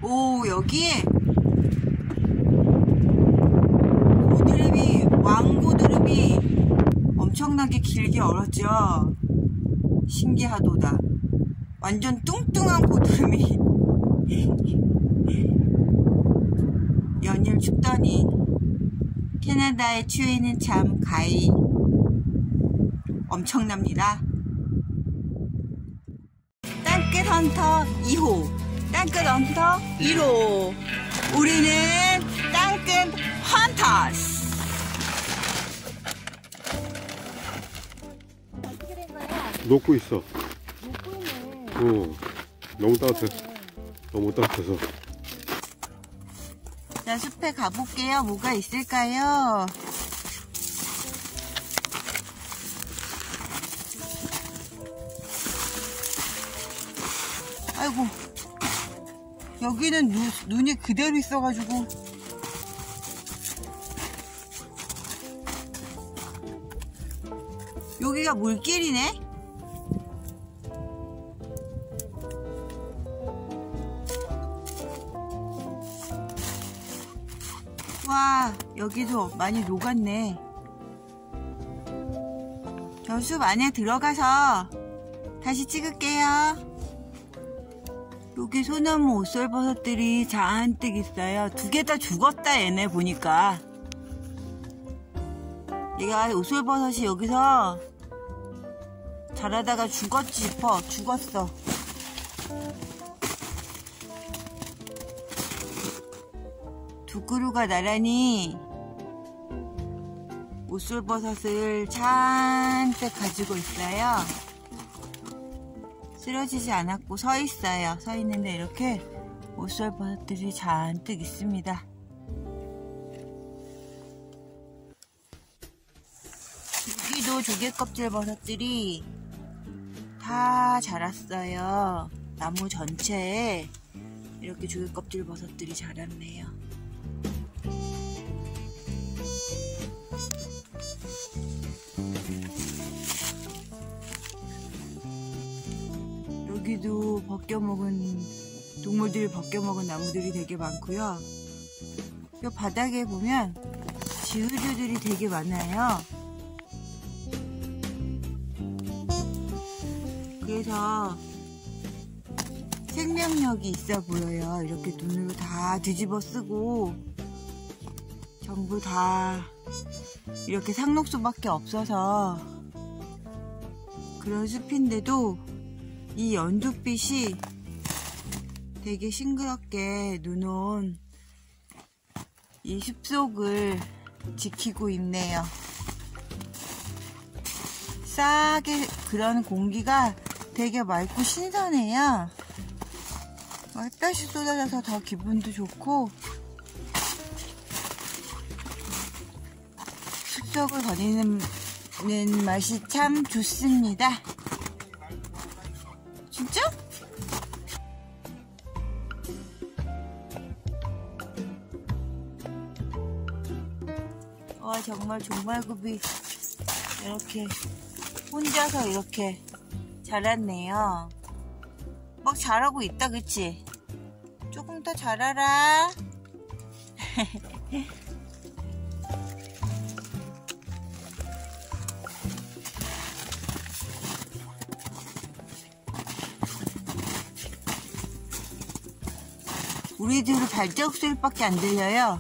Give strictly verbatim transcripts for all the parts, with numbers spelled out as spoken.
오, 여기 고드름이, 왕고드름이 엄청나게 길게 얼었죠. 신기하도다. 완전 뚱뚱한 고드름이 연일 춥더니 캐나다의 추위는 참 가히 엄청납니다. 땅끝 헌터 이 호, 땅끝 헌터 일 호. 우리는 땅끝 헌터스. 어떻게 된 거야? 녹고 있어. 녹고 있네. 어, 너무 따뜻해. 너무 따뜻해서. 자, 숲에 가볼게요. 뭐가 있을까요? 아이고, 여기는 눈, 눈이 그대로 있어가지고 여기가 물길이네? 와, 여기도 많이 녹았네. 저 숲 안에 들어가서 다시 찍을게요. 여기 소나무 옷솔버섯들이 잔뜩 있어요. 두 개 다 죽었다, 얘네 보니까. 얘가 옷솔버섯이 여기서 자라다가 죽었지 싶어. 죽었어. 두 그루가 나란히 옷솔버섯을 잔뜩 가지고 있어요. 쓰러지지 않았고 서 있어요. 서 있는데 이렇게 옷솔버섯들이 잔뜩 있습니다. 여기도 조개껍질 버섯들이 다 자랐어요. 나무 전체에 이렇게 조개껍질 버섯들이 자랐네요. 여기도 벗겨먹은 동물들이 벗겨먹은 나무들이 되게 많고요. 이 바닥에 보면 지우류들이 되게 많아요. 그래서 생명력이 있어 보여요. 이렇게 눈으로 다 뒤집어 쓰고 전부 다 이렇게 상록수밖에 없어서 그런 숲인데도 이 연두빛이 되게 싱그럽게 눈온 이 숲속을 지키고 있네요. 싸게 그런 공기가 되게 맑고 신선해요. 햇볕이 쏟아져서 더 기분도 좋고 숲속을 거니는 맛이 참 좋습니다. 진짜? 와, 정말 종말굽이 이렇게 혼자서 이렇게 자랐네요. 막 자라고 있다, 그치? 조금 더 자라라. 우리들은 발자국 소리밖에 안 들려요.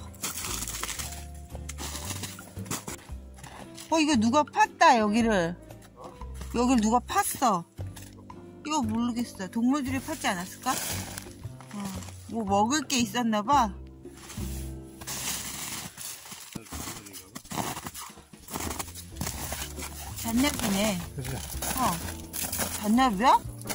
어, 이거 누가 팠다, 여기를. 여기를 누가 팠어. 이거 모르겠어. 동물들이 팠지 않았을까? 어, 뭐 먹을 게 있었나봐. 잔나비네. 어, 잔나비야?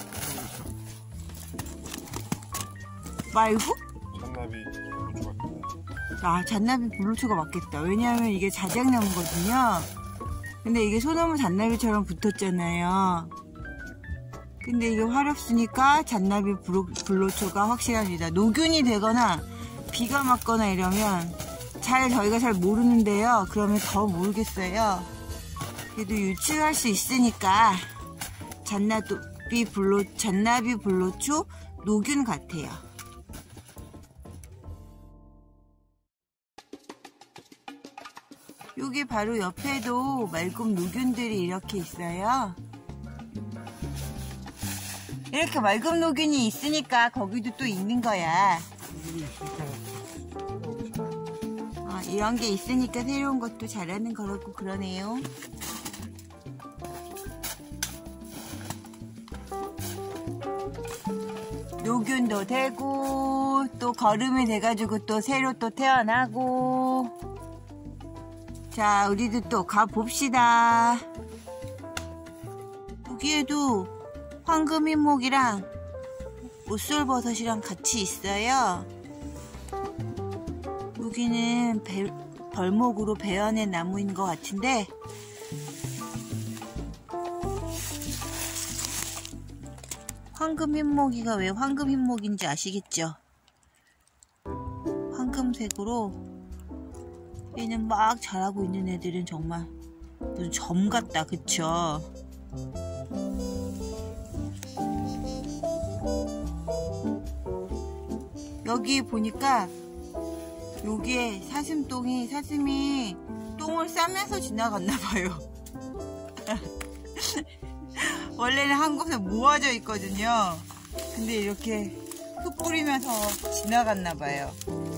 말고? 잔나비 불로초가. 아, 잔나비 불로초가 맞겠다. 왜냐하면 이게 자작나무거든요. 근데 이게 소나무 잔나비처럼 붙었잖아요. 근데 이게 화렵수니까 잔나비 불로초가 확실합니다. 노균이 되거나 비가 맞거나 이러면 잘 저희가 잘 모르는데요. 그러면 더 모르겠어요. 그래도 유추할 수 있으니까 잔나비 불로 잔나비 불로초 노균 같아요. 여기 바로 옆에도 말굽 노균들이 이렇게 있어요. 이렇게 말굽 노균이 있으니까 거기도 또 있는 거야. 어, 이런 게 있으니까 새로운 것도 자라는 거라고 그러네요. 노균도 되고 또 거름이 돼가지고 또 새로 또 태어나고. 자, 우리도 또 가봅시다. 여기에도 황금인목이랑 옷솔버섯이랑 같이 있어요. 여기는 배, 벌목으로 베어낸 나무인 것 같은데 황금흰목이가 왜 황금흰목인지 아시겠죠? 황금색으로 얘는 막 자라고 있는 애들은 정말 무슨 점 같다, 그쵸? 여기 보니까 여기에 사슴똥이 사슴이 똥을 싸면서 지나갔나봐요. 원래는 한 곳에 모아져 있거든요. 근데 이렇게 흙 뿌리면서 지나갔나봐요.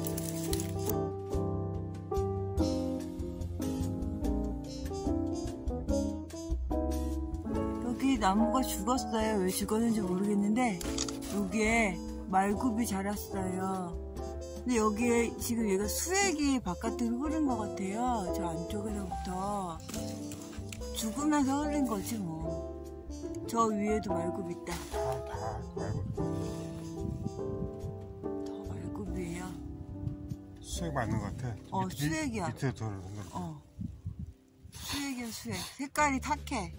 여기 나무가 죽었어요. 왜 죽었는지 모르겠는데 여기에 말굽이 자랐어요. 근데 여기에 지금 얘가 수액이 바깥으로 흐른 것 같아요. 저 안쪽에서부터 죽으면서 흐른 거지 뭐. 저 위에도 말굽 있다. 다, 다 말굽. 더 말굽이에요. 수액 맞는 것 같아. 어, 밑, 수액이야. 밑에 돌는 거. 어. 수액이야, 수액. 색깔이 탁해.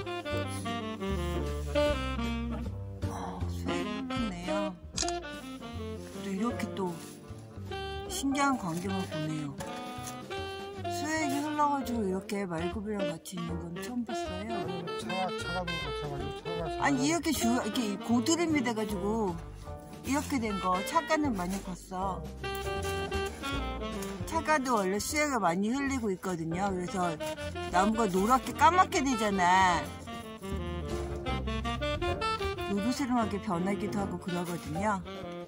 어, 수액 예쁘네요. 또 이렇게 또 신기한 광경을 보네요. 수액이 흘러가지고 이렇게 말굽이랑 같이 있는 건 처음 봤어요. 차가, 차가 놓고 차가 아니, 이렇게 주, 이렇게 고드름이 돼가지고 이렇게 된 거 차가는 많이 봤어. 차가도 원래 수액을 많이 흘리고 있거든요. 그래서 나무가 노랗게 까맣게 되잖아. 노르스름하게 변하기도 하고 그러거든요.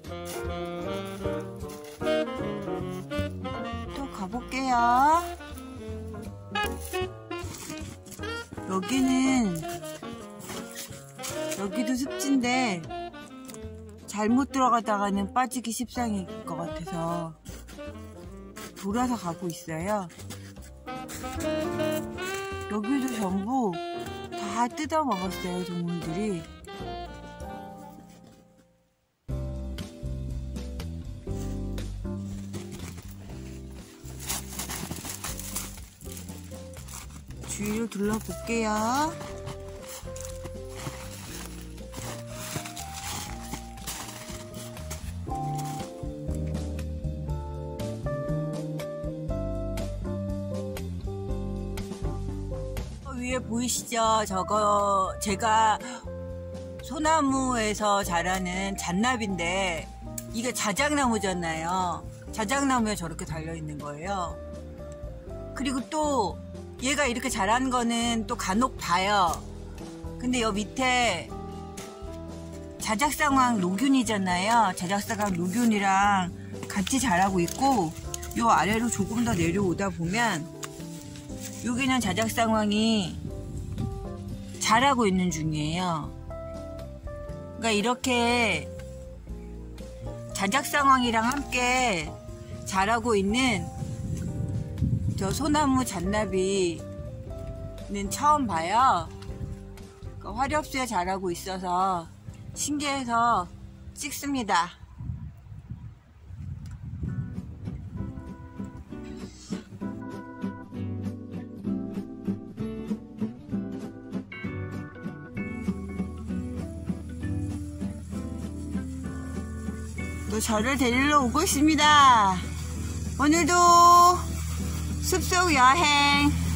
또 가볼게요. 여기는 여기도 습지인데 잘못 들어가다가는 빠지기 십상일 것 같아서 돌아서 가고 있어요. 여기도 전부 다 뜯어 먹었어요, 동물들이. 주위를 둘러볼게요. 위에 보이시죠? 저거 제가 소나무에서 자라는 잣나비인데 이게 자작나무잖아요. 자작나무에 저렇게 달려있는 거예요. 그리고 또 얘가 이렇게 자란 거는 또 간혹 봐요. 근데 여 밑에 자작상황 노균이잖아요. 자작상황 노균이랑 같이 자라고 있고 요 아래로 조금 더 내려오다 보면 여기는 자작상황이 자라고 있는 중이에요. 그러니까 이렇게 자작상황이랑 함께 자라고 있는 저 소나무 잣나비는 처음 봐요. 그러니까 화렵수에 자라고 있어서 신기해서 찍습니다. 또 저를 데리러 오고 있습니다. 오늘도 숲속 여행